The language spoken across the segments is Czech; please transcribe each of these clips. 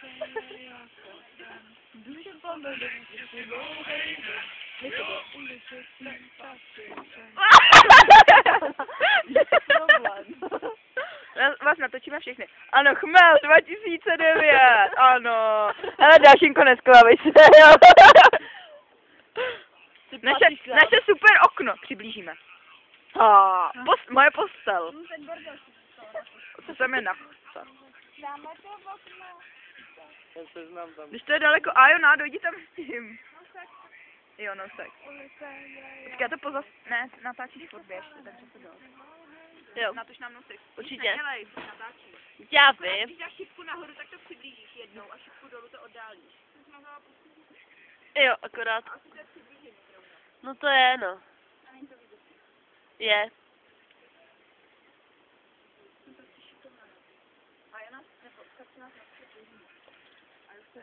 Vás natočíme všechny. Ano, Chmel 2009. Ano. Hele, další konec klavice, jo. Naše super okno. Přiblížíme. Moje postel. Co se mi nachce. Když to je daleko, Ajona, dojdi tam s tím. Jo, no tak. Počkej, to ne, natáčíš furt běž, takže se dál. Jo. Natoč nám nosek. Určitě. Nedělej, natáčíš. Já vím. Když dáš šipku nahoru, tak to přiblížíš jednou a šipku dolů to oddálíš. Jo, akorát. No to je, no. Je. Ajona, nebo tak se nás nepřiblížíme. A už to je.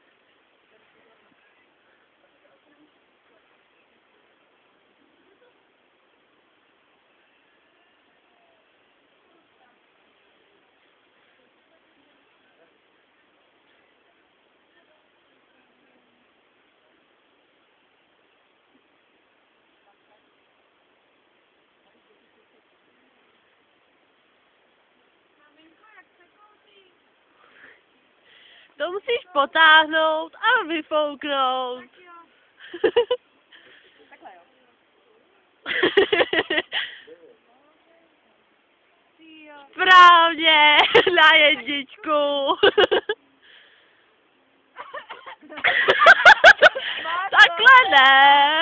To musíš potáhnout a vyfouknout. Takhle jo. Správně, na jedničku. Takhle ne.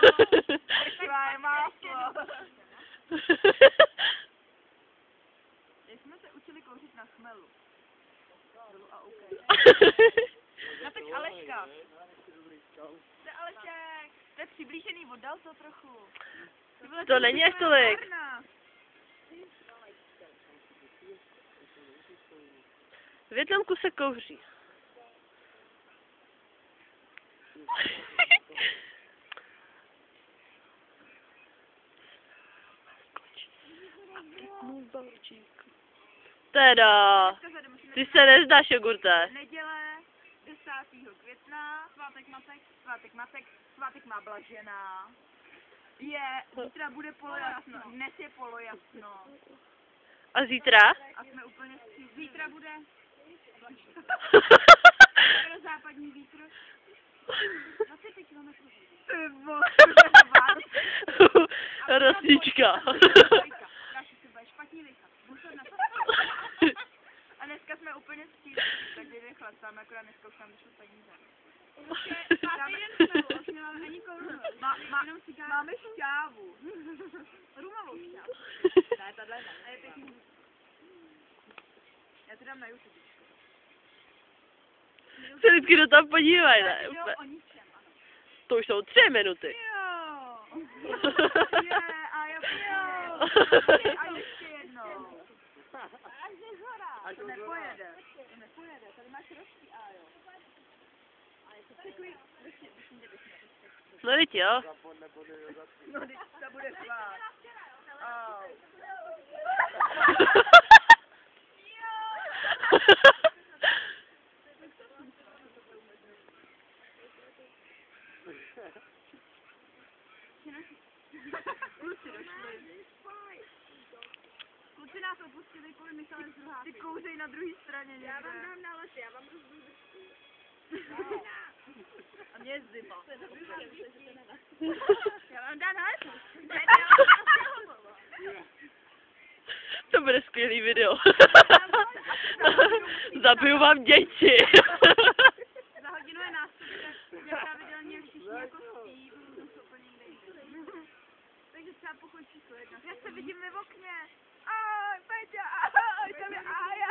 Jak jsme se učili kouřit na Chmelu. A okay. No teď Aleška. To je Alešek. To je přiblížený, oddal to trochu. To není až tolik. V Vietnamku se kouří. Teda, ty se nezdáš, jogurte. Neděle 10. května, svátek matek, svátek má Blažená. Zítra bude polojasno, dnes je polojasno. A zítra? A jsme úplně zítra bude západní vítr. 25 km. Rosnička. Špatně vychat. A dneska jsme úplně stíli, tak jde chlastáme, akorát dneska už tam vyšlo peníze. Máme šťávu. Rumovou šťávu. Ne, tahle ne. A je pěkný. Já to dám na YouTube. Se vždycky do tam podívaj, ne? O ničem, ano. To už jsou 3 minuty. Jo. A ještě jednou. To nepojede. Tady máš rožky, a jo. No teď jo. No teď to bude chvát. Kluci nás opustili kvůli Michale z Druháky. Ty kouřej na druhé straně někde. Já vám dám nález, já vám rozbudu. A mě je zima. Já vám dám nález. To bude skvělý video. Zabiju vám děti. Za hodinu je nástupce. Já pravidelně všichni jako spí, budu se úplně někde jít. Takže třeba pochod číslo 1. Já se vidím v okně. Ahoj, Peťa, ahoj, tam je Aja.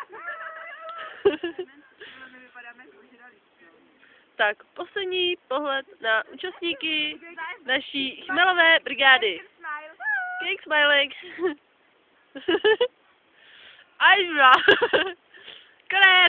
Nevypadáme jako žralí. Tak, poslední pohled na účastníky naší chmelové brigády. Cake Smiling. Ajra.